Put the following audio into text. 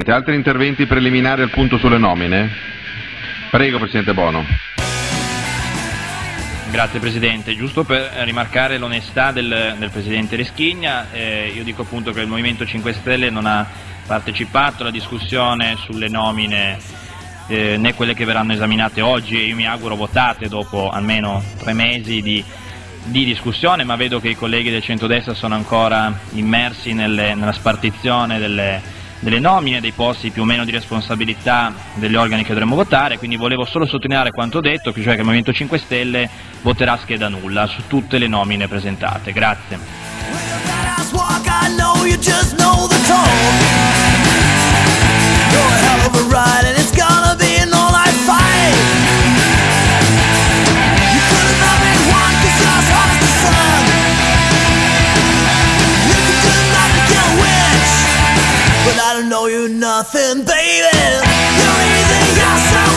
Presidente. Altri interventi preliminari al punto sulle nomine? Prego, Presidente Bono. Grazie Presidente, giusto per rimarcare l'onestà del Presidente Reschigna, io dico appunto che il Movimento 5 Stelle non ha partecipato alla discussione sulle nomine né quelle che verranno esaminate oggi, e io mi auguro votate dopo almeno 3 mesi di discussione, ma vedo che i colleghi del centrodestra sono ancora immersi nella spartizione delle nomine, dei posti più o meno di responsabilità degli organi che dovremmo votare, quindi volevo solo sottolineare quanto detto, cioè che il Movimento 5 Stelle voterà a scheda nulla su tutte le nomine presentate. Grazie. But I don't know you nothing, baby. You're easy, you're so